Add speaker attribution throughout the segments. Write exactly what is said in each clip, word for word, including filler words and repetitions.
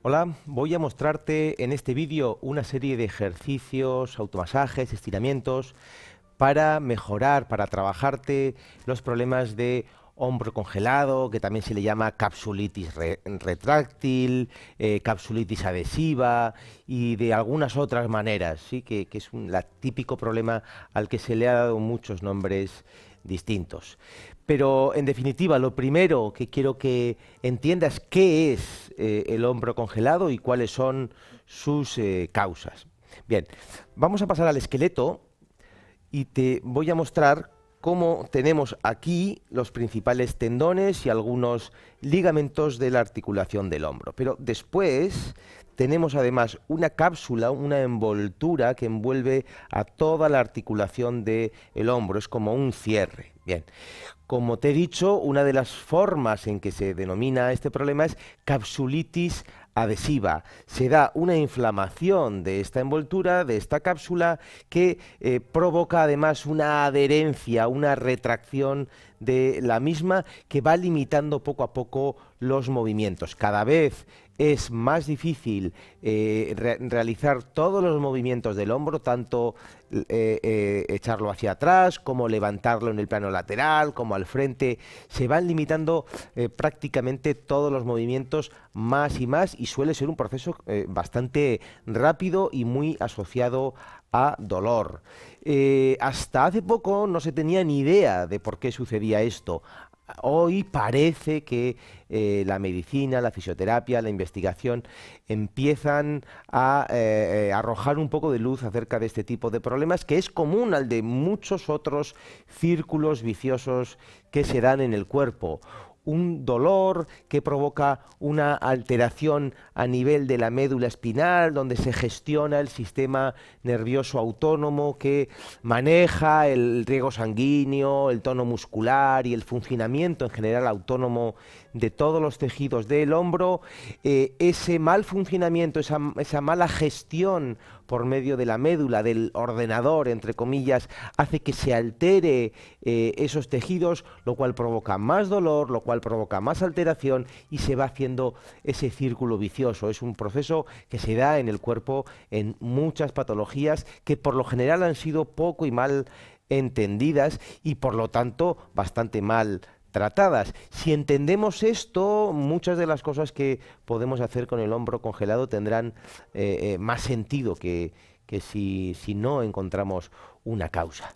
Speaker 1: Hola, voy a mostrarte en este vídeo una serie de ejercicios, automasajes, estiramientos para mejorar, para trabajarte los problemas de hombro congelado, que también se le llama capsulitis re retráctil, eh, capsulitis adhesiva y de algunas otras maneras, ¿sí? que, que es un la típico problema al que se le ha dado muchos nombres distintos. Pero en definitiva, lo primero que quiero que entiendas qué es eh, el hombro congelado y cuáles son sus eh, causas. Bien, vamos a pasar al esqueleto y te voy a mostrar cómo tenemos aquí los principales tendones y algunos ligamentos de la articulación del hombro. Pero después tenemos además una cápsula, una envoltura que envuelve a toda la articulación del hombro, es como un cierre. Bien, como te he dicho, una de las formas en que se denomina este problema es capsulitis adhesiva. Se da una inflamación de esta envoltura, de esta cápsula, que eh, provoca además una adherencia, una retracción de la misma que va limitando poco a poco los movimientos. Cada vez es más difícil eh, re realizar todos los movimientos del hombro, tanto eh, eh, echarlo hacia atrás, como levantarlo en el plano lateral, como al frente. Se van limitando eh, prácticamente todos los movimientos más y más, y suele ser un proceso eh, bastante rápido y muy asociado a dolor. Eh, hasta hace poco no se tenía ni idea de por qué sucedía esto. Hoy parece que eh, la medicina, la fisioterapia, la investigación empiezan a eh, arrojar un poco de luz acerca de este tipo de problemas, que es común al de muchos otros círculos viciosos que se dan en el cuerpo. Un dolor que provoca una alteración a nivel de la médula espinal, donde se gestiona el sistema nervioso autónomo que maneja el riego sanguíneo, el tono muscular y el funcionamiento en general autónomo de todos los tejidos del hombro. Eh, ese mal funcionamiento, esa, esa mala gestión por medio de la médula, del ordenador, entre comillas, hace que se altere eh, esos tejidos, lo cual provoca más dolor, lo cual provoca más alteración y se va haciendo ese círculo vicioso. Es un proceso que se da en el cuerpo en muchas patologías que por lo general han sido poco y mal entendidas y por lo tanto bastante mal tratadas. Si entendemos esto, muchas de las cosas que podemos hacer con el hombro congelado tendrán eh, eh, más sentido que, que si, si no encontramos una causa.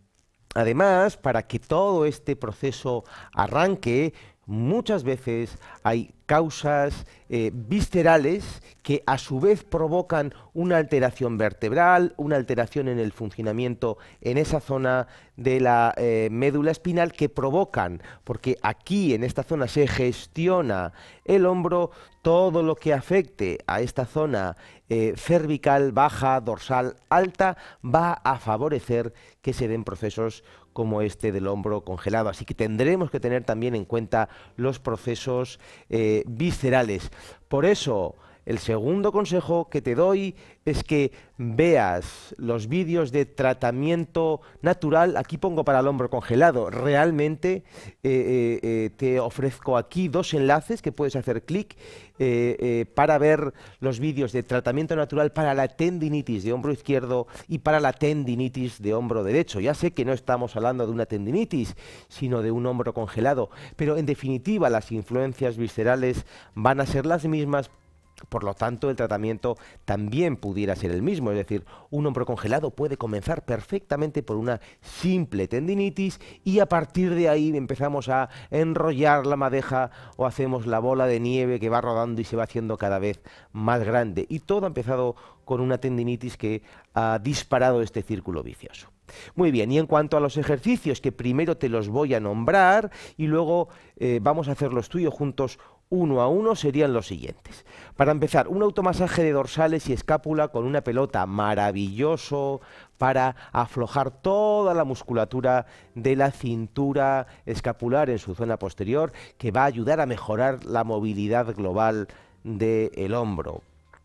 Speaker 1: Además, para que todo este proceso arranque, muchas veces hay causas eh, viscerales que a su vez provocan una alteración vertebral, una alteración en el funcionamiento en esa zona de la eh, médula espinal que provocan, porque aquí en esta zona se gestiona el hombro, todo lo que afecte a esta zona eh, cervical, baja, dorsal, alta, va a favorecer que se den procesos como este del hombro congelado. Así que tendremos que tener también en cuenta los procesos eh, viscerales. Por eso, el segundo consejo que te doy es que veas los vídeos de tratamiento natural. Aquí pongo para el hombro congelado. Realmente eh, eh, eh, te ofrezco aquí dos enlaces que puedes hacer clic eh, eh, para ver los vídeos de tratamiento natural para la tendinitis de hombro izquierdo y para la tendinitis de hombro derecho. Ya sé que no estamos hablando de una tendinitis, sino de un hombro congelado, pero en definitiva las influencias viscerales van a ser las mismas. Por lo tanto, el tratamiento también pudiera ser el mismo, es decir, un hombro congelado puede comenzar perfectamente por una simple tendinitis y a partir de ahí empezamos a enrollar la madeja o hacemos la bola de nieve que va rodando y se va haciendo cada vez más grande. Y todo ha empezado con una tendinitis que ha disparado este círculo vicioso. Muy bien, y en cuanto a los ejercicios, que primero te los voy a nombrar y luego eh, vamos a hacer los tuyos juntos uno a uno, serían los siguientes. Para empezar, un automasaje de dorsales y escápula con una pelota, maravilloso para aflojar toda la musculatura de la cintura escapular en su zona posterior, que va a ayudar a mejorar la movilidad global del hombro.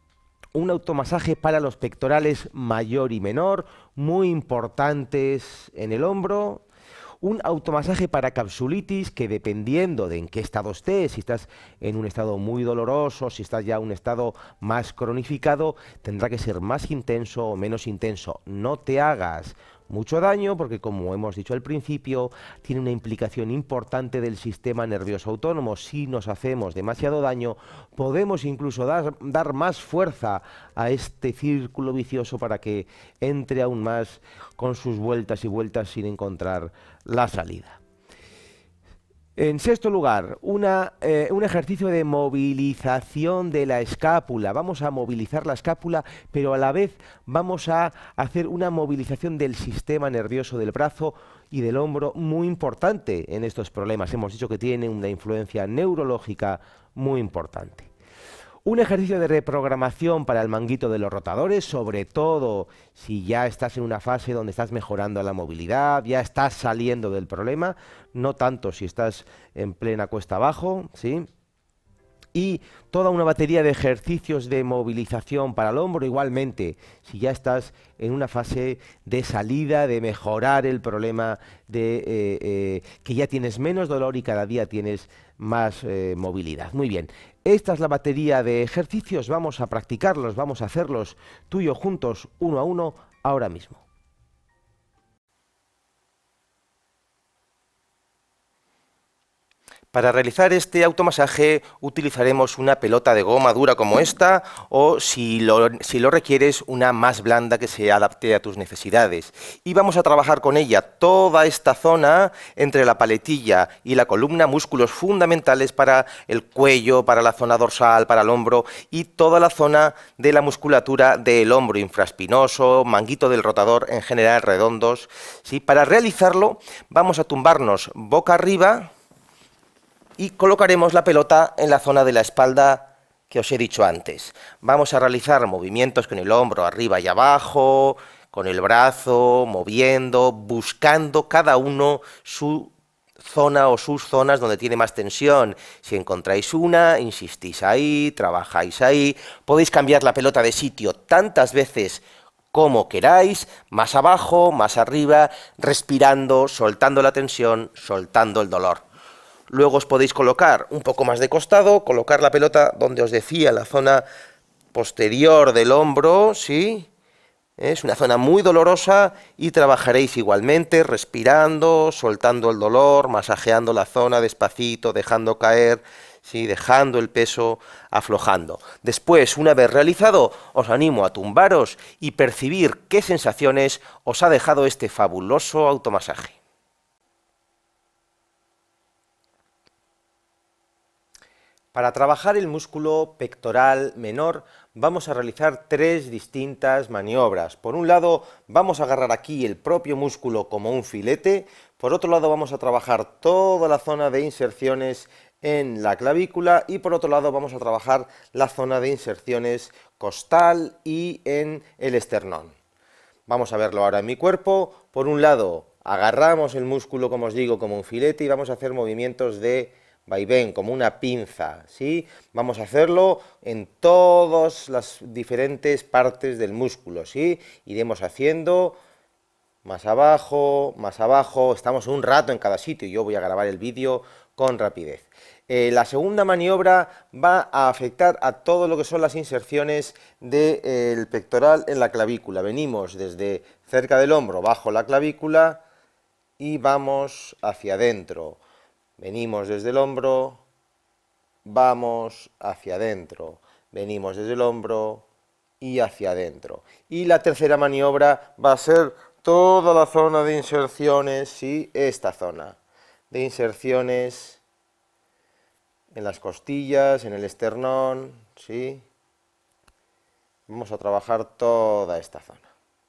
Speaker 1: Un automasaje para los pectorales mayor y menor, muy importantes en el hombro. Un automasaje para capsulitis que, dependiendo de en qué estado estés, si estás en un estado muy doloroso, si estás ya en un estado más cronificado, tendrá que ser más intenso o menos intenso. No te hagas mucho daño porque, como hemos dicho al principio, tiene una implicación importante del sistema nervioso autónomo. Si nos hacemos demasiado daño, podemos incluso dar, dar más fuerza a este círculo vicioso para que entre aún más con sus vueltas y vueltas sin encontrar la salida. En sexto lugar, una, eh, un ejercicio de movilización de la escápula. Vamos a movilizar la escápula, pero a la vez vamos a hacer una movilización del sistema nervioso del brazo y del hombro muy importante en estos problemas. Hemos dicho que tiene una influencia neurológica muy importante. Un ejercicio de reprogramación para el manguito de los rotadores, sobre todo si ya estás en una fase donde estás mejorando la movilidad, ya estás saliendo del problema, no tanto si estás en plena cuesta abajo, ¿sí? Y toda una batería de ejercicios de movilización para el hombro, igualmente, si ya estás en una fase de salida, de mejorar el problema, de eh, eh, que ya tienes menos dolor y cada día tienes más eh, movilidad. Muy bien, esta es la batería de ejercicios, vamos a practicarlos, vamos a hacerlos tú y yo juntos, uno a uno, ahora mismo. Para realizar este automasaje utilizaremos una pelota de goma dura como esta o, si lo, si lo requieres, una más blanda que se adapte a tus necesidades. Y vamos a trabajar con ella toda esta zona entre la paletilla y la columna, músculos fundamentales para el cuello, para la zona dorsal, para el hombro y toda la zona de la musculatura del hombro infraespinoso, manguito del rotador, en general redondos. ¿Sí? Para realizarlo vamos a tumbarnos boca arriba y colocaremos la pelota en la zona de la espalda que os he dicho antes. Vamos a realizar movimientos con el hombro arriba y abajo, con el brazo, moviendo, buscando cada uno su zona o sus zonas donde tiene más tensión. Si encontráis una, insistís ahí, trabajáis ahí. Podéis cambiar la pelota de sitio tantas veces como queráis, más abajo, más arriba, respirando, soltando la tensión, soltando el dolor. Luego os podéis colocar un poco más de costado, colocar la pelota donde os decía, la zona posterior del hombro, ¿sí? Es una zona muy dolorosa y trabajaréis igualmente respirando, soltando el dolor, masajeando la zona despacito, dejando caer, ¿sí? Dejando el peso, aflojando. Después, una vez realizado, os animo a tumbaros y percibir qué sensaciones os ha dejado este fabuloso automasaje. Para trabajar el músculo pectoral menor vamos a realizar tres distintas maniobras. Por un lado vamos a agarrar aquí el propio músculo como un filete, por otro lado vamos a trabajar toda la zona de inserciones en la clavícula y por otro lado vamos a trabajar la zona de inserciones costal y en el esternón. Vamos a verlo ahora en mi cuerpo. Por un lado agarramos el músculo, como os digo, como un filete y vamos a hacer movimientos de vaivén, como una pinza, ¿sí? Vamos a hacerlo en todas las diferentes partes del músculo, ¿sí? Iremos haciendo más abajo, más abajo, estamos un rato en cada sitio, yo voy a grabar el vídeo con rapidez. Eh, la segunda maniobra va a afectar a todo lo que son las inserciones del eh, pectoral en la clavícula. Venimos desde cerca del hombro, bajo la clavícula y vamos hacia adentro. Venimos desde el hombro, vamos hacia adentro, venimos desde el hombro y hacia adentro. Y la tercera maniobra va a ser toda la zona de inserciones, sí, esta zona de inserciones en las costillas, en el esternón, sí. Vamos a trabajar toda esta zona.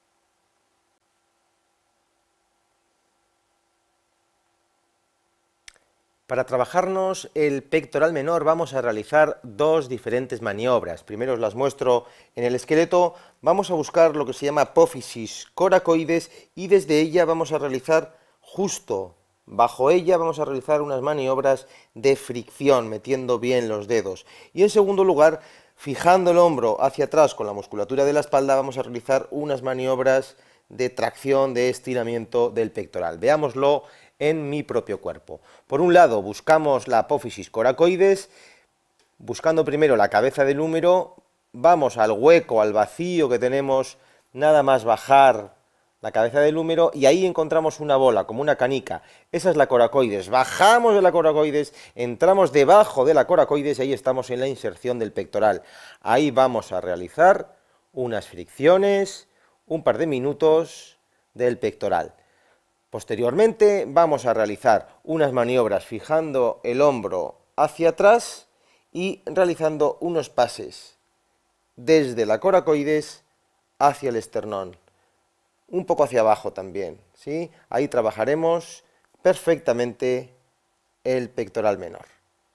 Speaker 1: Para trabajarnos el pectoral menor vamos a realizar dos diferentes maniobras. Primero os las muestro en el esqueleto. Vamos a buscar lo que se llama apófisis coracoides y desde ella vamos a realizar justo bajo ella vamos a realizar unas maniobras de fricción, metiendo bien los dedos. Y en segundo lugar, fijando el hombro hacia atrás con la musculatura de la espalda, vamos a realizar unas maniobras de tracción, de estiramiento del pectoral. Veámoslo en mi propio cuerpo. Por un lado, buscamos la apófisis coracoides, buscando primero la cabeza del húmero, vamos al hueco, al vacío que tenemos, nada más bajar la cabeza del húmero, y ahí encontramos una bola, como una canica. Esa es la coracoides. Bajamos de la coracoides, entramos debajo de la coracoides y ahí estamos en la inserción del pectoral. Ahí vamos a realizar unas fricciones, un par de minutos del pectoral. Posteriormente vamos a realizar unas maniobras fijando el hombro hacia atrás y realizando unos pases desde la coracoides hacia el esternón. Un poco hacia abajo también, ¿sí? Ahí trabajaremos perfectamente el pectoral menor.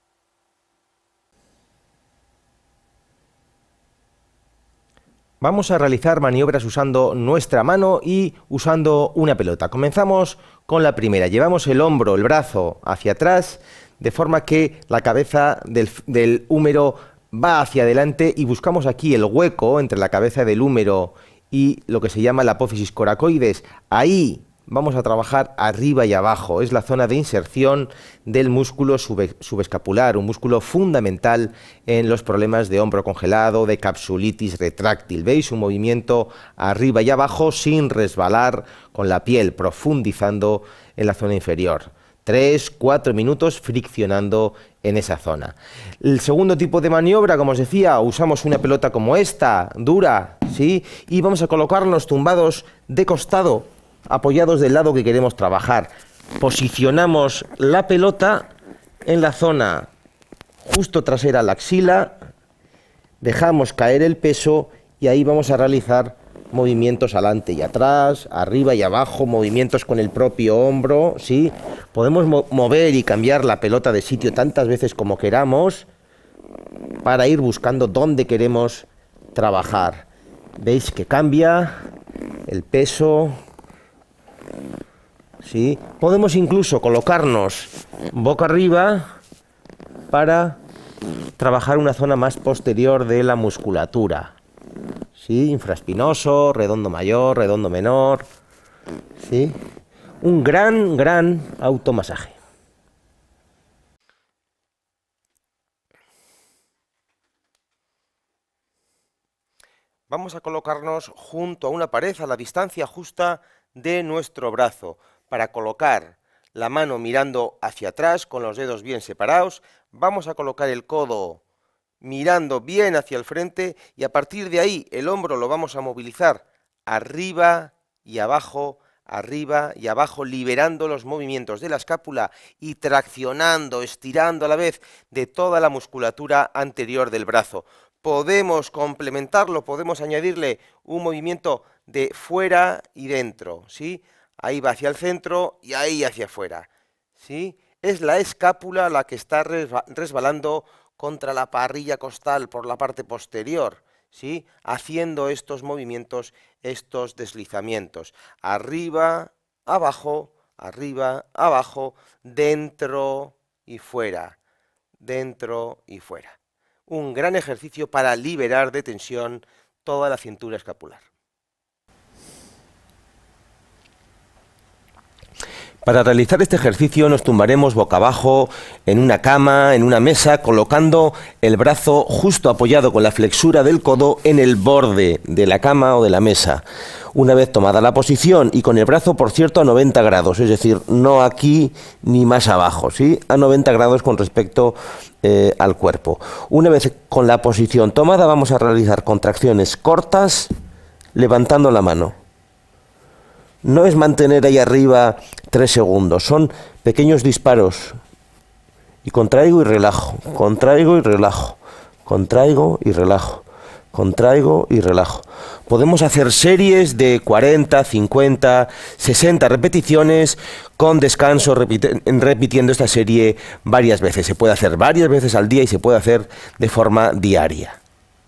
Speaker 1: Vamos a realizar maniobras usando nuestra mano y usando una pelota. Comenzamos con la primera. Llevamos el hombro, el brazo hacia atrás, de forma que la cabeza del, del húmero va hacia adelante y buscamos aquí el hueco entre la cabeza del húmero y lo que se llama la apófisis coracoides. Ahí vamos a trabajar arriba y abajo. Es la zona de inserción del músculo sub subescapular, un músculo fundamental en los problemas de hombro congelado, de capsulitis retráctil. ¿Veis? Un movimiento arriba y abajo sin resbalar con la piel, profundizando en la zona inferior. Tres, cuatro minutos friccionando en esa zona. El segundo tipo de maniobra, como os decía, usamos una pelota como esta, dura, ¿sí? Y vamos a colocarnos tumbados de costado, apoyados del lado que queremos trabajar. Posicionamos la pelota en la zona justo trasera a la axila, dejamos caer el peso y ahí vamos a realizar movimientos adelante y atrás, arriba y abajo, movimientos con el propio hombro, ¿sí? Podemos mo mover y cambiar la pelota de sitio tantas veces como queramos para ir buscando dónde queremos trabajar. ¿Veis que cambia el peso? ¿Sí? Podemos incluso colocarnos boca arriba para trabajar una zona más posterior de la musculatura. ¿Sí? Infraespinoso, redondo mayor, redondo menor. ¿Sí? Un gran, gran automasaje. Vamos a colocarnos junto a una pared a la distancia justa de nuestro brazo para colocar la mano mirando hacia atrás con los dedos bien separados. Vamos a colocar el codo mirando bien hacia el frente y a partir de ahí el hombro lo vamos a movilizar arriba y abajo, arriba y abajo, liberando los movimientos de la escápula y traccionando, estirando a la vez de toda la musculatura anterior del brazo. Podemos complementarlo, podemos añadirle un movimiento de fuera y dentro, ¿sí? Ahí va hacia el centro y ahí hacia afuera, ¿sí? Es la escápula la que está resbalando contra la parrilla costal por la parte posterior, ¿sí? Haciendo estos movimientos, estos deslizamientos. Arriba, abajo, arriba, abajo, dentro y fuera, dentro y fuera. Un gran ejercicio para liberar de tensión toda la cintura escapular. Para realizar este ejercicio nos tumbaremos boca abajo en una cama, en una mesa, colocando el brazo justo apoyado con la flexura del codo en el borde de la cama o de la mesa. Una vez tomada la posición y con el brazo, por cierto, a noventa grados, es decir, no aquí ni más abajo, ¿sí? A noventa grados con respecto eh, al cuerpo. Una vez con la posición tomada vamos a realizar contracciones cortas levantando la mano. No es mantener ahí arriba tres segundos, son pequeños disparos. Y contraigo y relajo, contraigo y relajo, contraigo y relajo, contraigo y relajo. Podemos hacer series de cuarenta, cincuenta, sesenta repeticiones con descanso, repite, repitiendo esta serie varias veces. Se puede hacer varias veces al día y se puede hacer de forma diaria.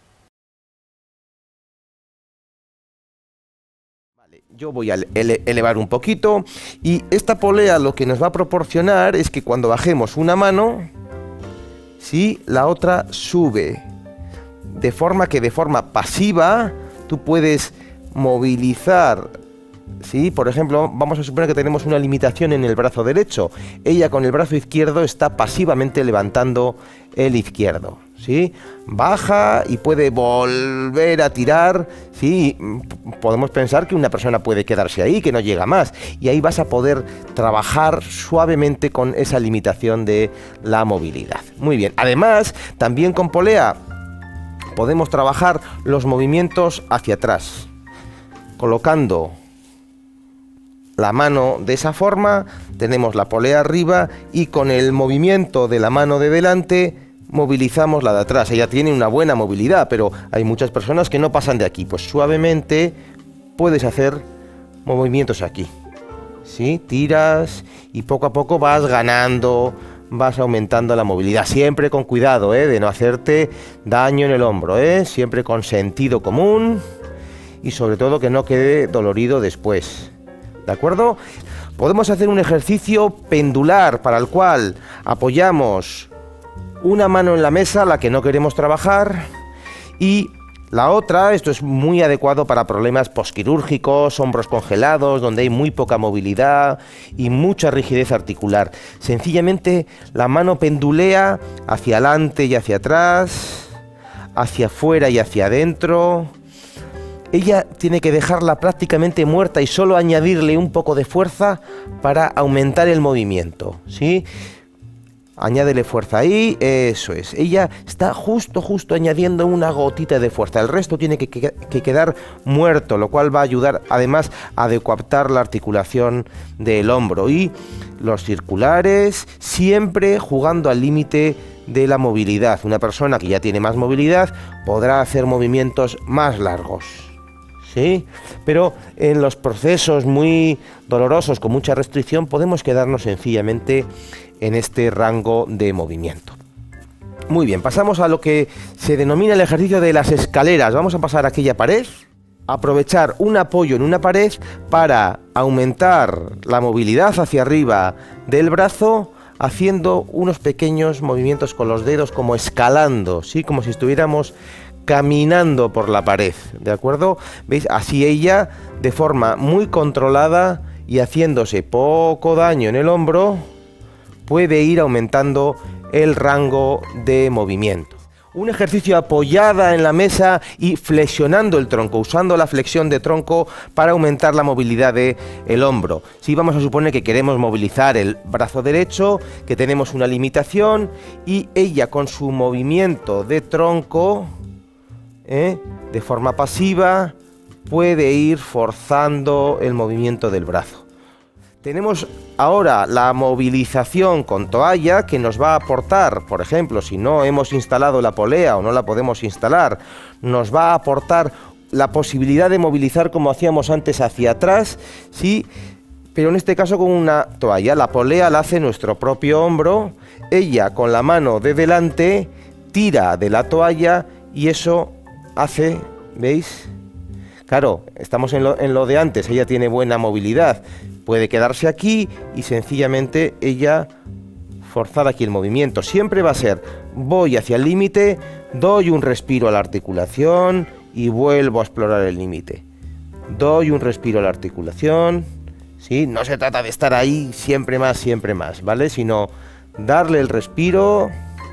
Speaker 1: Yo voy a ele elevar un poquito y esta polea lo que nos va a proporcionar es que cuando bajemos una mano, ¿sí?, la otra sube. De forma que de forma pasiva tú puedes movilizar ¿sí? Por ejemplo, vamos a suponer que tenemos una limitación en el brazo derecho. Ella con el brazo izquierdo está pasivamente levantando el izquierdo, ¿sí? Baja y puede volver a tirar, ¿sí? Podemos pensar que una persona puede quedarse ahí, que no llega más. Y ahí vas a poder trabajar suavemente con esa limitación de la movilidad. Muy bien. Además, también con polea podemos trabajar los movimientos hacia atrás, colocando la mano de esa forma, tenemos la polea arriba y con el movimiento de la mano de delante movilizamos la de atrás. Ella tiene una buena movilidad, pero hay muchas personas que no pasan de aquí. Pues suavemente puedes hacer movimientos aquí, ¿sí? Tiras y poco a poco vas ganando, vas aumentando la movilidad. Siempre con cuidado, ¿eh? De no hacerte daño en el hombro, ¿eh? Siempre con sentido común y sobre todo que no quede dolorido después. ¿De acuerdo? Podemos hacer un ejercicio pendular para el cual apoyamos una mano en la mesa, la que no queremos trabajar, y la otra, esto es muy adecuado para problemas posquirúrgicos, hombros congelados, donde hay muy poca movilidad y mucha rigidez articular. Sencillamente la mano pendulea hacia adelante y hacia atrás, hacia afuera y hacia adentro. Ella tiene que dejarla prácticamente muerta y solo añadirle un poco de fuerza para aumentar el movimiento, ¿sí? Añádele fuerza ahí, eso es. Ella está justo, justo añadiendo una gotita de fuerza. El resto tiene que, que, que quedar muerto, lo cual va a ayudar además a decoaptar la articulación del hombro. Y los circulares, siempre jugando al límite de la movilidad. Una persona que ya tiene más movilidad podrá hacer movimientos más largos, ¿sí? Pero en los procesos muy dolorosos, con mucha restricción, podemos quedarnos sencillamente en este rango de movimiento. Muy bien, pasamos a lo que se denomina el ejercicio de las escaleras. Vamos a pasar a aquella pared, aprovechar un apoyo en una pared para aumentar la movilidad hacia arriba del brazo, haciendo unos pequeños movimientos con los dedos, como escalando, ¿sí? Como si estuviéramos caminando por la pared, ¿de acuerdo? ¿Veis? Así ella, de forma muy controlada y haciéndose poco daño en el hombro, puede ir aumentando el rango de movimiento. Un ejercicio apoyada en la mesa y flexionando el tronco, usando la flexión de tronco para aumentar la movilidad del hombro. Si vamos a suponer que queremos movilizar el brazo derecho, que tenemos una limitación, y ella con su movimiento de tronco, ¿eh? de forma pasiva, puede ir forzando el movimiento del brazo. Tenemos ahora la movilización con toalla, que nos va a aportar, por ejemplo, si no hemos instalado la polea o no la podemos instalar, nos va a aportar la posibilidad de movilizar como hacíamos antes hacia atrás, ¿sí? Pero en este caso con una toalla. La polea la hace nuestro propio hombro, ella con la mano de delante tira de la toalla y eso hace, ¿veis? Claro, estamos en lo, en lo de antes, ella tiene buena movilidad, puede quedarse aquí y sencillamente ella forzar aquí el movimiento. Siempre va a ser, voy hacia el límite, doy un respiro a la articulación y vuelvo a explorar el límite. Doy un respiro a la articulación, ¿sí? No se trata de estar ahí siempre más, siempre más, ¿vale? Sino darle el respiro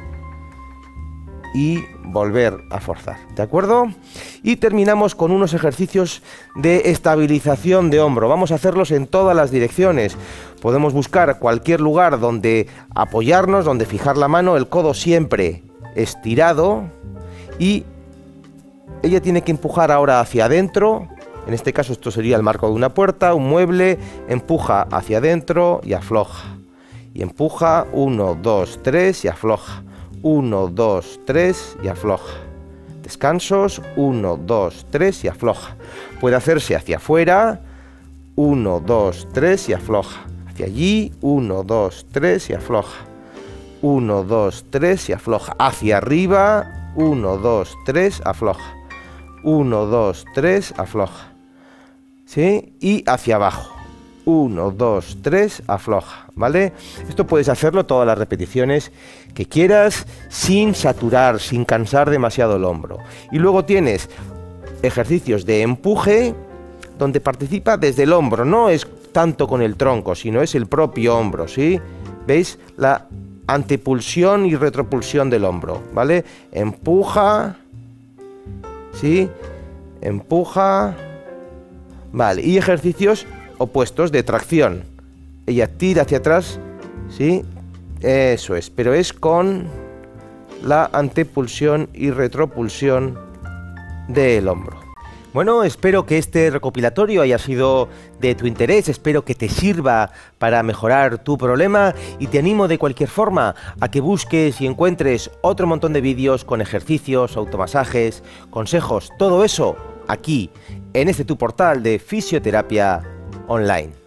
Speaker 1: y volver a forzar, ¿de acuerdo? Y terminamos con unos ejercicios de estabilización de hombro. Vamos a hacerlos en todas las direcciones. Podemos buscar cualquier lugar donde apoyarnos, donde fijar la mano, el codo siempre estirado, y ella tiene que empujar ahora hacia adentro. En este caso esto sería el marco de una puerta, un mueble, empuja hacia adentro y afloja. Y empuja, uno, dos, tres y afloja. uno, dos, tres y afloja. Descansos, uno, dos, tres y afloja. Puede hacerse hacia afuera, uno, dos, tres y afloja. Hacia allí, uno, dos, tres y afloja. uno, dos, tres y afloja. Hacia arriba, uno, dos, tres, afloja. uno, dos, tres, afloja. ¿Sí? Y hacia abajo. uno, dos, tres, afloja, ¿vale? Esto puedes hacerlo todas las repeticiones que quieras, sin saturar, sin cansar demasiado el hombro. Y luego tienes ejercicios de empuje donde participa desde el hombro, no es tanto con el tronco, sino es el propio hombro, ¿sí? ¿Veis? La antepulsión y retropulsión del hombro, ¿vale? Empuja, ¿sí? Empuja, vale, y ejercicios opuestos de tracción. Ella tira hacia atrás, ¿sí? Eso es, pero es con la antepulsión y retropulsión del hombro. Bueno, espero que este recopilatorio haya sido de tu interés, espero que te sirva para mejorar tu problema y te animo de cualquier forma a que busques y encuentres otro montón de vídeos con ejercicios, automasajes, consejos, todo eso aquí, en este tu portal de fisioterapia online.